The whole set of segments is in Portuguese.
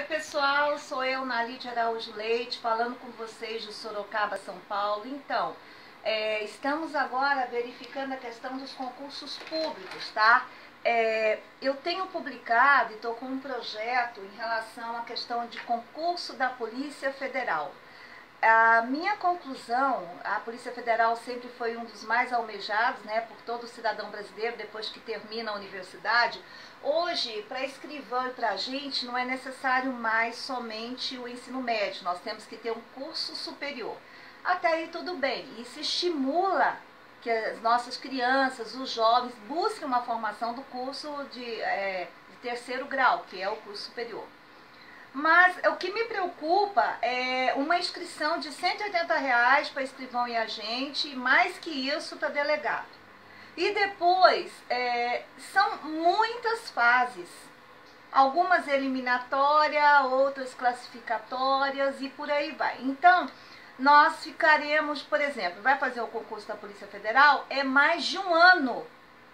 pessoal, sou eu, Nalide Araújo Leite, falando com vocês de Sorocaba, São Paulo. Então, estamos agora verificando a questão dos concursos públicos, tá? Eu tenho publicado e estou com um projeto em relação à questão de concurso da Polícia Federal. A minha conclusão, a Polícia Federal sempre foi um dos mais almejados, né, por todo cidadão brasileiro depois que termina a universidade. Hoje, para escrivão e para a gente, não é necessário mais somente o ensino médio, nós temos que ter um curso superior. Até aí tudo bem, isso estimula que as nossas crianças, os jovens, busquem uma formação do curso de terceiro grau, que é o curso superior. Mas o que me preocupa é uma inscrição de R$180 para escrivão e agente, e mais que isso para delegado. E depois, são muitas fases, algumas eliminatórias, outras classificatórias e por aí vai. Então, nós ficaremos, por exemplo, vai fazer o concurso da Polícia Federal, é mais de um ano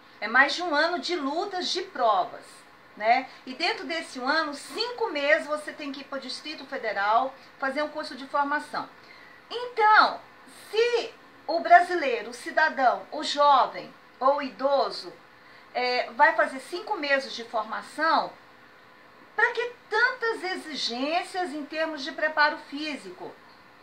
de lutas de provas. Né? E dentro desse ano, 5 meses você tem que ir para o Distrito Federal fazer um curso de formação. Então, se o brasileiro, o cidadão, o jovem ou o idoso vai fazer 5 meses de formação, para que tantas exigências em termos de preparo físico?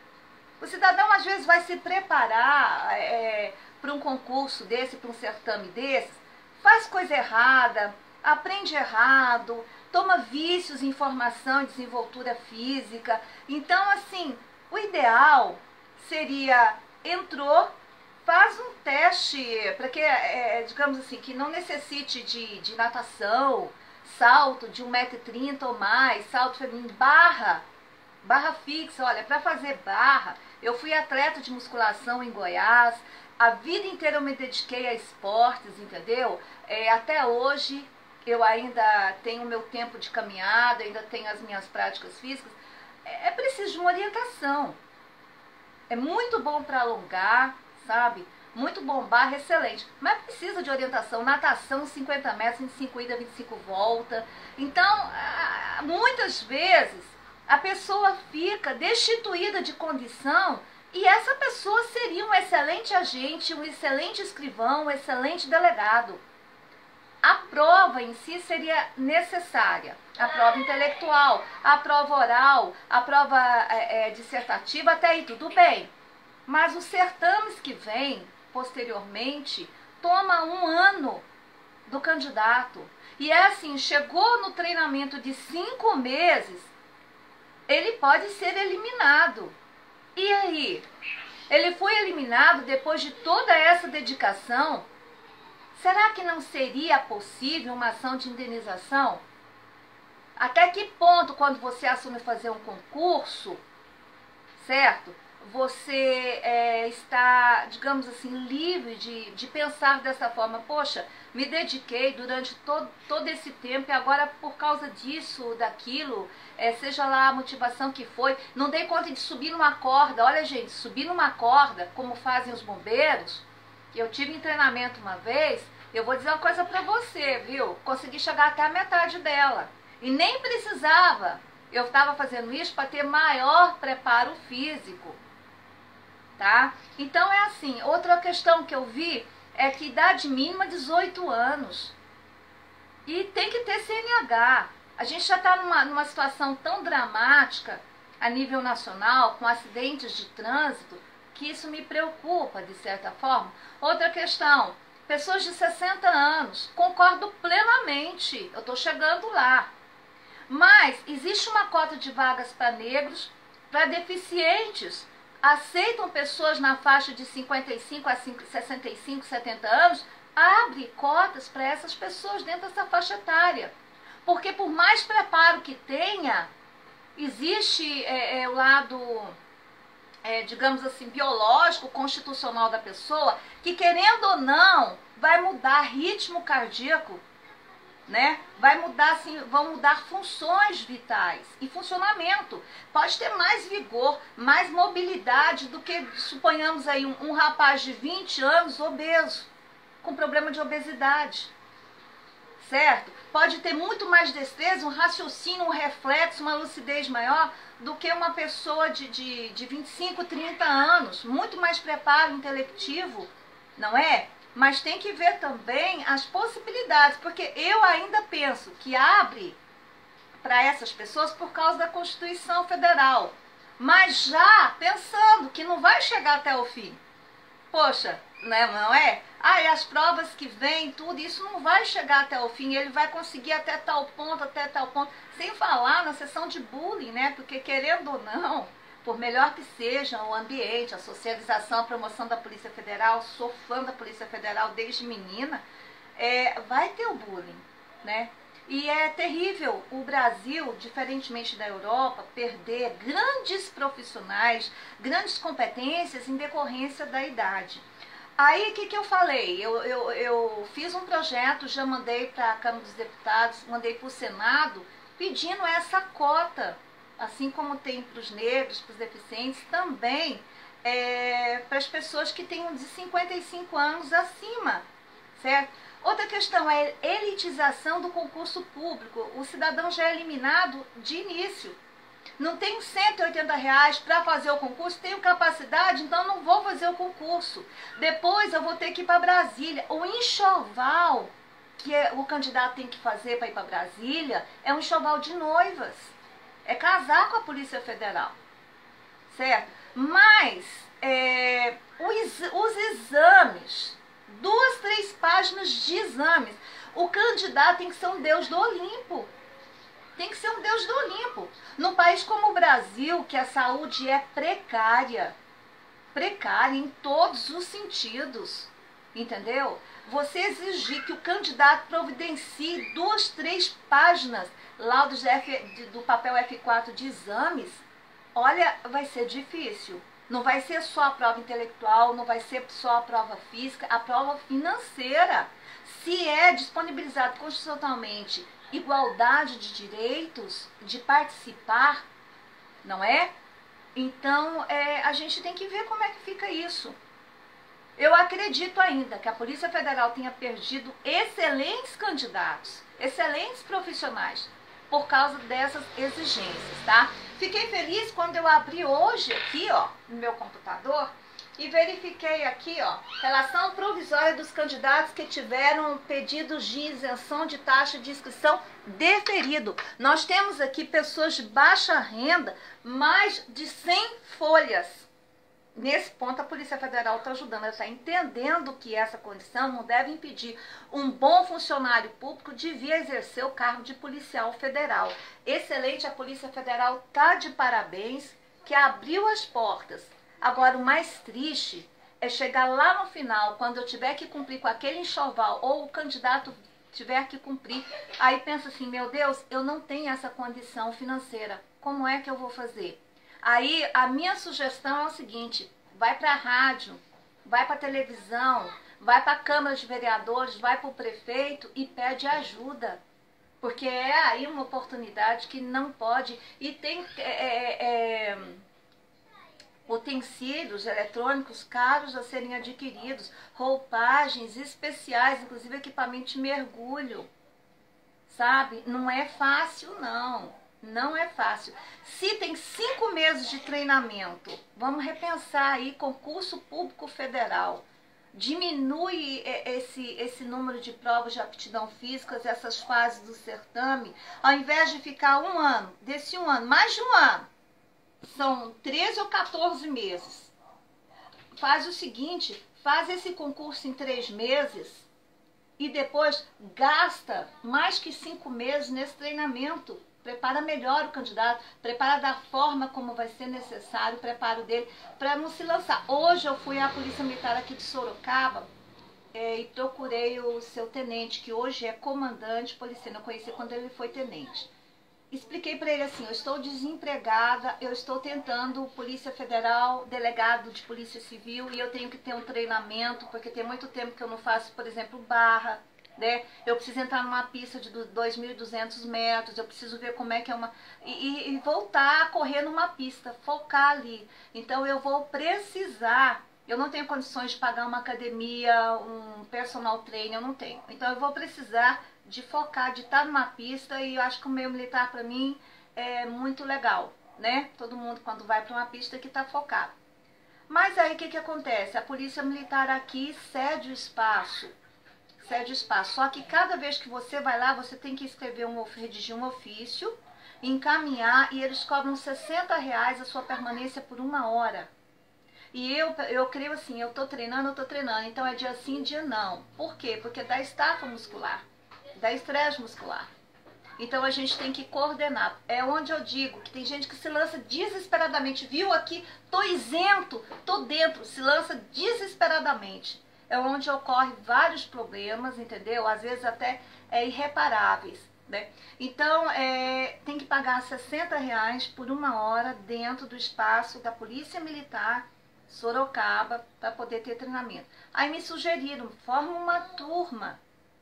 O cidadão às vezes vai se preparar para um concurso desse, para um certame desse, faz coisa errada, aprende errado, toma vícios em formação e desenvoltura física. Então, assim, o ideal seria, entrou, faz um teste, para que, digamos assim, que não necessite de natação, salto de 1,30 m ou mais, salto feminino, barra fixa. Olha, para fazer barra, eu fui atleta de musculação em Goiás, a vida inteira eu me dediquei a esportes, entendeu? Até hoje eu ainda tenho o meu tempo de caminhada, ainda tenho as minhas práticas físicas. É preciso de uma orientação. É muito bom para alongar, sabe? Muito bom, barra, excelente. Mas precisa de orientação. Natação, 50 metros, 25 ida, 25 volta. Então, muitas vezes, a pessoa fica destituída de condição e essa pessoa seria um excelente agente, um excelente escrivão, um excelente delegado. A prova em si seria necessária, a prova intelectual, a prova oral, a prova dissertativa, até aí tudo bem. Mas os certames que vêm posteriormente toma um ano do candidato. E é assim, chegou no treinamento de 5 meses, ele pode ser eliminado. E aí? Ele foi eliminado depois de toda essa dedicação. Será que não seria possível uma ação de indenização? Até que ponto, quando você assume fazer um concurso, certo? Você está, digamos assim, livre de pensar dessa forma. Poxa, me dediquei durante todo esse tempo e agora por causa disso, daquilo, seja lá a motivação que foi, não dei conta de subir numa corda. Olha, gente, subir numa corda, como fazem os bombeiros, que eu tive em treinamento uma vez, eu vou dizer uma coisa pra você, viu? Consegui chegar até a metade dela. E nem precisava. Eu estava fazendo isso para ter maior preparo físico. Tá? Então é assim, outra questão que eu vi é que idade mínima 18 anos. E tem que ter CNH. A gente já está numa situação tão dramática a nível nacional, com acidentes de trânsito, que isso me preocupa, de certa forma. Outra questão, pessoas de 60 anos, concordo plenamente, eu estou chegando lá. Mas existe uma cota de vagas para negros, para deficientes. Aceitam pessoas na faixa de 55 a 65, 70 anos, abre cotas para essas pessoas dentro dessa faixa etária. Porque por mais preparo que tenha, existe o lado, digamos assim, biológico, constitucional da pessoa, que querendo ou não, vai mudar ritmo cardíaco, né? Vai mudar, assim, vão mudar funções vitais e funcionamento. Pode ter mais vigor, mais mobilidade do que, suponhamos aí, um rapaz de 20 anos obeso, com problema de obesidade. certo? Pode ter muito mais destreza, um raciocínio, um reflexo, uma lucidez maior do que uma pessoa de 25, 30 anos, muito mais preparo intelectivo, não é? Mas tem que ver também as possibilidades, porque eu ainda penso que abre para essas pessoas por causa da Constituição Federal, mas já pensando que não vai chegar até o fim. Poxa, né, não é? Ah, e as provas que vêm, tudo, isso não vai chegar até o fim, ele vai conseguir até tal ponto, sem falar na sessão de bullying, né? Porque querendo ou não, por melhor que seja o ambiente, a socialização, a promoção da Polícia Federal, sou fã da Polícia Federal desde menina, vai ter o bullying, né? E é terrível o Brasil, diferentemente da Europa, perder grandes profissionais, grandes competências em decorrência da idade. Aí, o que eu falei? Eu fiz um projeto, já mandei para a Câmara dos Deputados, mandei para o Senado, pedindo essa cota, assim como tem para os negros, para os deficientes, também para as pessoas que tenham de 55 anos acima, certo? Outra questão é a elitização do concurso público. O cidadão já é eliminado de início. Não tenho R$ 180 para fazer o concurso, tenho capacidade, então não vou fazer o concurso. Depois eu vou ter que ir para Brasília. O enxoval que o candidato tem que fazer para ir para Brasília é um enxoval de noivas. É casar com a Polícia Federal, certo? Mas os exames, 2, 3 páginas de exames. O candidato tem que ser um deus do Olimpo. Tem que ser um deus do Olimpo. Num país como o Brasil, que a saúde é precária em todos os sentidos, entendeu? Você exigir que o candidato providencie 2, 3 páginas laudos do papel F4 de exames, olha, vai ser difícil. Não vai ser só a prova intelectual, não vai ser só a prova física, a prova financeira. Se é disponibilizado constitucionalmente igualdade de direitos, de participar, não é? Então, a gente tem que ver como é que fica isso. Eu acredito ainda que a Polícia Federal tenha perdido excelentes candidatos, excelentes profissionais, por causa dessas exigências, tá? Fiquei feliz quando eu abri hoje aqui, ó, no meu computador, e verifiquei aqui, ó, relação provisória dos candidatos que tiveram pedidos de isenção de taxa de inscrição deferido. Nós temos aqui pessoas de baixa renda, mais de 100 folhas. Nesse ponto, a Polícia Federal está ajudando, ela está entendendo que essa condição não deve impedir um bom funcionário público de vir exercer o cargo de policial federal. Excelente, a Polícia Federal está de parabéns, que abriu as portas. Agora, o mais triste é chegar lá no final, quando eu tiver que cumprir com aquele enxoval, ou o candidato tiver que cumprir, aí pensa assim, meu Deus, eu não tenho essa condição financeira, como é que eu vou fazer? Aí a minha sugestão é o seguinte, vai para a rádio, vai para a televisão, vai para a Câmara de Vereadores, vai para o prefeito e pede ajuda. Porque é aí uma oportunidade que não pode, e tem utensílios eletrônicos caros a serem adquiridos, roupagens especiais, inclusive equipamento de mergulho, sabe? Não é fácil não. Não é fácil. Se tem 5 meses de treinamento, vamos repensar aí concurso público federal. Diminui esse número de provas de aptidão física, essas fases do certame, ao invés de ficar um ano, desse um ano, mais de um ano, são 13 ou 14 meses. Faz o seguinte, faz esse concurso em 3 meses e depois gasta mais que 5 meses nesse treinamento. Prepara melhor o candidato, prepara da forma como vai ser necessário o preparo dele, para não se lançar. Hoje eu fui à Polícia Militar aqui de Sorocaba e procurei o seu tenente, que hoje é comandante policial, eu conheci quando ele foi tenente. Expliquei para ele assim, eu estou desempregada, eu estou tentando Polícia Federal, delegado de Polícia Civil, e eu tenho que ter um treinamento, porque tem muito tempo que eu não faço, por exemplo, barra, né? Eu preciso entrar numa pista de 2.200 metros, eu preciso ver como é que é uma... E voltar a correr numa pista, focar ali. Então eu vou precisar, eu não tenho condições de pagar uma academia, um personal trainer, eu não tenho. Então eu vou precisar de focar, de estar numa pista, e eu acho que o meio militar para mim é muito legal, né? Todo mundo quando vai para uma pista que está focado. Mas aí o que acontece? A polícia militar aqui cede o espaço, só que cada vez que você vai lá, você tem que redigir um ofício, encaminhar, e eles cobram R$60 a sua permanência por 1 hora. E eu creio assim, eu tô treinando, então é dia sim, dia não. Por quê? Porque dá estafa muscular, dá estresse muscular. Então a gente tem que coordenar. É onde eu digo que tem gente que se lança desesperadamente. Viu aqui, tô isento, tô dentro, se lança desesperadamente. É onde ocorre vários problemas, entendeu? Às vezes até irreparáveis, né? Então tem que pagar R$60 por 1 hora dentro do espaço da Polícia Militar Sorocaba para poder ter treinamento. Aí me sugeriram, forma uma turma.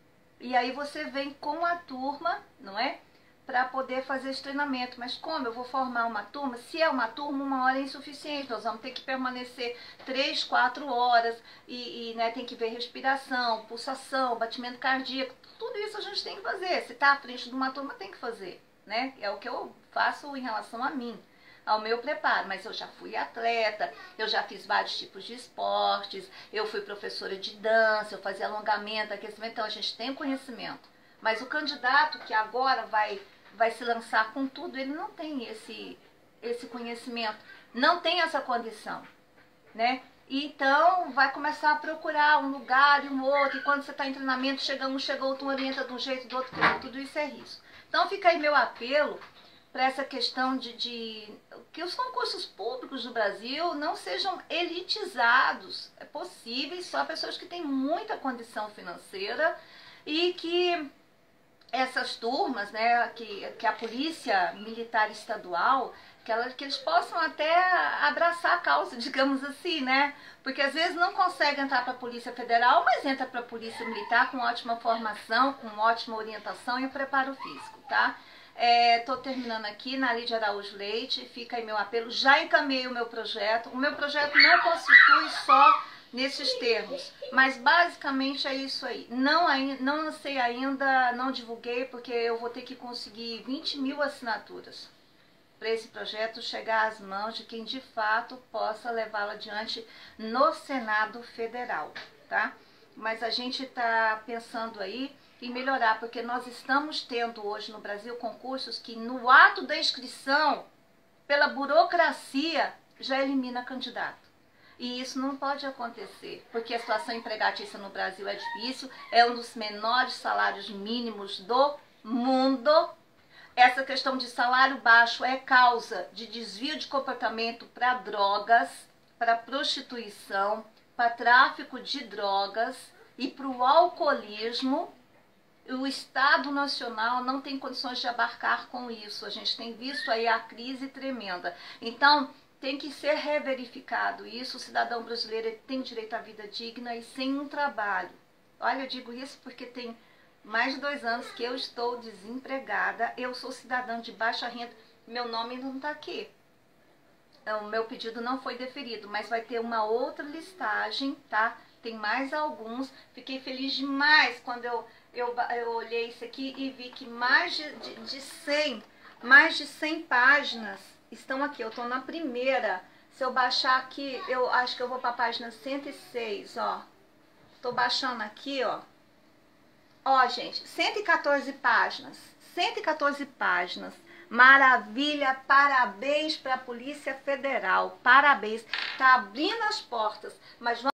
E aí você vem com a turma, não é? Para poder fazer esse treinamento. Mas como eu vou formar uma turma? Se é uma turma, 1 hora é insuficiente. Nós vamos ter que permanecer 3, 4 horas né, tem que ver respiração, pulsação, batimento cardíaco. Tudo isso a gente tem que fazer. Se está à frente de uma turma, tem que fazer, né? É o que eu faço em relação a mim, ao meu preparo. Mas eu já fui atleta, eu já fiz vários tipos de esportes, eu fui professora de dança, eu fazia alongamento, aquecimento, então a gente tem conhecimento. Mas o candidato que agora vai se lançar com tudo, ele não tem esse conhecimento, não tem essa condição, né? Então vai começar a procurar um lugar e um outro, e quando você está em treinamento, chega outro, orienta de um jeito, do outro, tudo isso é risco. Então fica aí meu apelo para essa questão de que os concursos públicos do Brasil não sejam elitizados. É possível só pessoas que têm muita condição financeira, e que essas turmas, né, que a Polícia Militar Estadual, que eles possam até abraçar a causa, digamos assim, né? Porque às vezes não consegue entrar para a Polícia Federal, mas entra para a Polícia Militar com ótima formação, com ótima orientação e preparo físico, tá? Estou terminando aqui na Lídia Araújo Leite, fica aí meu apelo, já encaminhei o meu projeto não constitui só nesses termos, mas basicamente é isso aí. Não sei ainda, não divulguei, porque eu vou ter que conseguir 20.000 assinaturas para esse projeto chegar às mãos de quem de fato possa levá-lo adiante no Senado Federal, tá? Mas a gente está pensando aí em melhorar, porque nós estamos tendo hoje no Brasil concursos que no ato da inscrição, pela burocracia, já elimina candidato. E isso não pode acontecer, porque a situação empregatícia no Brasil é difícil, é um dos menores salários mínimos do mundo. Essa questão de salário baixo é causa de desvio de comportamento para drogas, para prostituição, para tráfico de drogas e para o alcoolismo. O Estado Nacional não tem condições de abarcar com isso. A gente tem visto aí a crise tremenda. Então, tem que ser reverificado isso. O cidadão brasileiro ele tem direito à vida digna e sem um trabalho. Olha, eu digo isso porque tem mais de 2 anos que eu estou desempregada. Eu sou cidadã de baixa renda. Meu nome não está aqui. O meu pedido não foi deferido, mas vai ter uma outra listagem, tá? Tem mais alguns. Fiquei feliz demais quando eu olhei isso aqui e vi que mais de 100 páginas estão aqui. Eu estou na primeira. Se eu baixar aqui, eu acho que eu vou para a página 106, ó. Estou baixando aqui, ó. Ó, gente, 114 páginas. 114 páginas. Maravilha, parabéns para a Polícia Federal. Parabéns. Tá abrindo as portas, mas